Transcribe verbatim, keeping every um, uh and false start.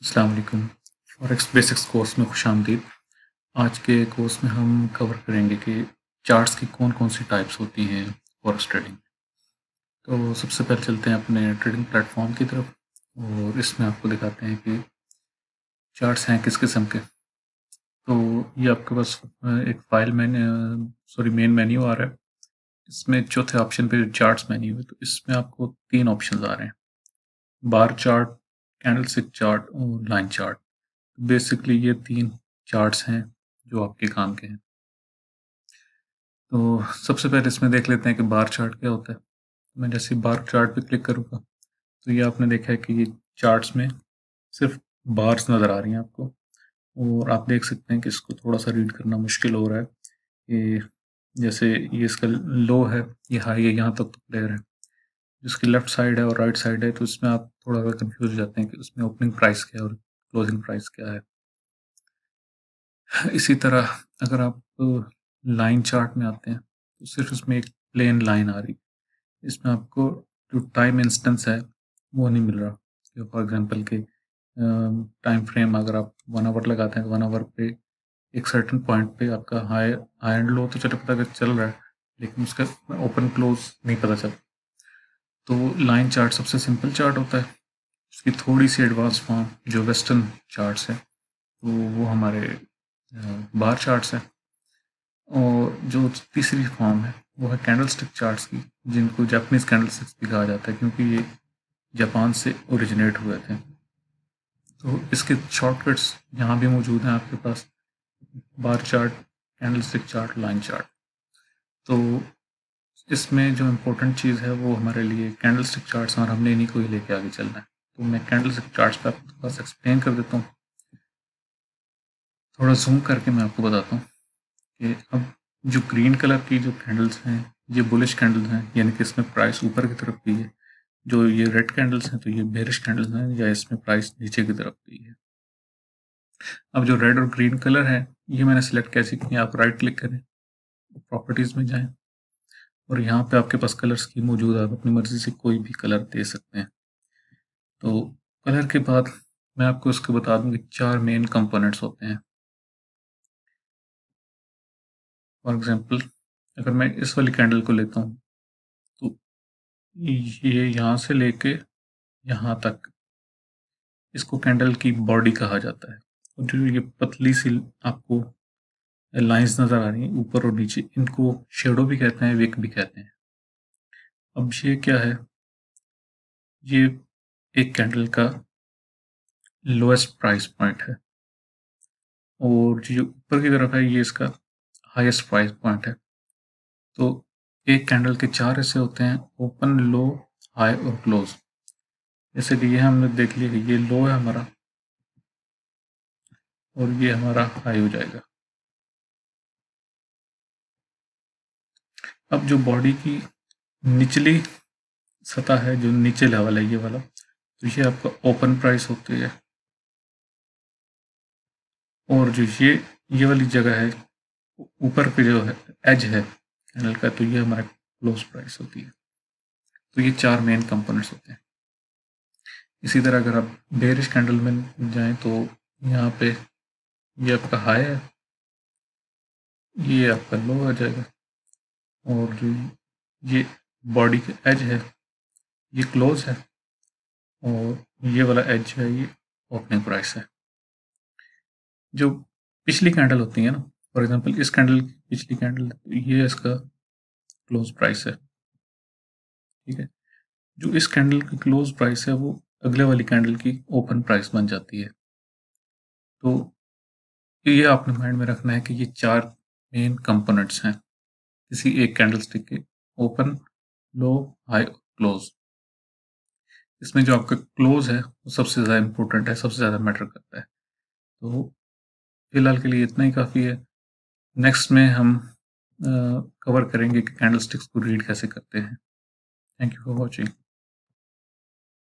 अस्सलाम वालेकुम। Forex basics course में खुशामदीद। आज के कोर्स में हम कवर करेंगे कि चार्ट्स की कौन कौन सी टाइप्स होती हैं फॉरेक्स ट्रेडिंग। तो सबसे पहले चलते हैं अपने ट्रेडिंग प्लेटफॉर्म की तरफ और इसमें आपको दिखाते हैं कि चार्ट्स हैं किस किस्म के। तो ये आपके पास अ, एक फाइल में सॉरी मेन मेन्यू आ रहा है। इसमें चौथे ऑप्शन पे चार्ट्स मेन्यू है, तो इसमें आपको तीन ऑप्शन आ रहे हैं: बार चार्ट, कैंडलस्टिक चार्ट और लाइन चार्ट। बेसिकली ये तीन चार्ट्स हैं जो आपके काम के हैं। तो सबसे पहले इसमें देख लेते हैं कि बार चार्ट क्या होता है। मैं जैसे बार चार्ट पे क्लिक करूँगा तो ये आपने देखा है कि ये चार्ट्स में सिर्फ बार्स नज़र आ रही हैं आपको, और आप देख सकते हैं कि इसको थोड़ा सा रीड करना मुश्किल हो रहा है कि जैसे ये इसका लो है, ये हाई है, यहाँ तक तो क्लियर है। जिसकी लेफ्ट साइड है और राइट साइड है तो इसमें आप थोड़ा सा कंफ्यूज हो जाते हैं कि उसमें ओपनिंग प्राइस क्या है और क्लोजिंग प्राइस क्या है। इसी तरह अगर आप लाइन चार्ट में आते हैं तो सिर्फ इसमें एक प्लेन लाइन आ रही, इसमें आपको जो टाइम इंस्टेंस है वो नहीं मिल रहा। फॉर एग्जांपल के टाइम फ्रेम अगर आप वन आवर लगाते हैं तो वन आवर पे एक सर्टेन पॉइंट पे आपका हाई हाई एंड लो तो चलो पता चल रहा है, लेकिन उसका ओपन क्लोज नहीं पता चल। तो लाइन चार्ट सबसे सिंपल चार्ट होता है। उसकी थोड़ी सी एडवांस फॉर्म जो वेस्टर्न चार्ट्स है तो वो हमारे बार चार्ट्स है। और जो तीसरी फॉर्म है वो है कैंडलस्टिक चार्ट्स की, जिनको जापानीज कैंडलस्टिक्स भी कहा जाता है क्योंकि ये जापान से ओरिजिनेट हुए थे। तो इसके शॉर्टकट्स यहाँ भी मौजूद हैं आपके पास: bar chart, candlestick chart, line chart. तो इसमें जो इम्पोर्टेंट चीज़ है वो हमारे लिए कैंडलस्टिक चार्ट्स, और हमने इन्हीं को ही लेके आगे चलना है। तो मैं कैंडलस्टिक चार्ट्स पर आपको थोड़ा सा एक्सप्लेन कर देता हूँ। थोड़ा जूम करके मैं आपको बताता हूँ कि अब जो ग्रीन कलर की जो कैंडल्स हैं ये बुलिश कैंडल्स हैं, यानी कि इसमें प्राइस ऊपर की तरफ गई है। जो ये रेड कैंडल्स हैं तो ये बेरिश कैंडल्स हैं, या इसमें प्राइस नीचे की तरफ गई है। अब जो रेड और ग्रीन कलर है ये मैंने सिलेक्ट कैसे किया, आप राइट क्लिक करें, प्रॉपर्टीज में जाएं और यहाँ पे आपके पास कलर स्कीम मौजूद है, आप अपनी मर्जी से कोई भी कलर दे सकते हैं। तो कलर के बाद मैं आपको इसको बता दूं कि चार मेन कंपोनेंट्स होते हैं। फॉर एग्जांपल अगर मैं इस वाली कैंडल को लेता हूँ तो ये यहाँ से लेके यहाँ तक इसको कैंडल की बॉडी कहा जाता है। और जो ये पतली सी आपको लाइंस नज़र आ रही हैं ऊपर और नीचे, इनको शेडो भी कहते हैं, विक भी कहते हैं। अब ये क्या है, ये एक कैंडल का लोएस्ट प्राइस पॉइंट है, और जो ऊपर की तरफ है ये इसका हाईएस्ट प्राइस पॉइंट है। तो एक कैंडल के चार हिस्से होते हैं: ओपन, लो, हाई और क्लोज। जैसे कि ये हमने देख लिया कि ये लो है हमारा और ये हमारा हाई हो जाएगा। अब जो बॉडी की निचली सतह है, जो नीचे लेवल है ये वाला, तो ये आपका ओपन प्राइस होती है। और जो ये ये वाली जगह है ऊपर पे जो है एज है कैंडल का, तो ये हमारा क्लोज प्राइस होती है। तो ये चार मेन कंपोनेंट्स होते हैं। इसी तरह अगर आप बेरिश कैंडल में जाएं तो यहाँ पे ये आपका हाई है, ये आपका लो आ जाएगा, और जो ये बॉडी का एज है ये क्लोज है, और ये वाला एज है ये ओपनिंग प्राइस है। जो पिछली कैंडल होती है ना, फॉर एग्जांपल इस कैंडल की पिछली कैंडल, तो ये इसका क्लोज प्राइस है। ठीक है, जो इस कैंडल की क्लोज प्राइस है वो अगले वाली कैंडल की ओपन प्राइस बन जाती है। तो ये आपने माइंड में रखना है कि ये चार मेन कंपोनेंट्स हैं किसी एक कैंडलस्टिक के: ओपन, लो, हाई, क्लोज। इसमें जो आपका क्लोज है वो सबसे ज़्यादा इंपॉर्टेंट है, सबसे ज़्यादा मैटर करता है। तो फिलहाल के लिए इतना ही काफ़ी है। नेक्स्ट में हम कवर करेंगे कि कैंडलस्टिक्स को रीड कैसे करते हैं। Thank you for watching.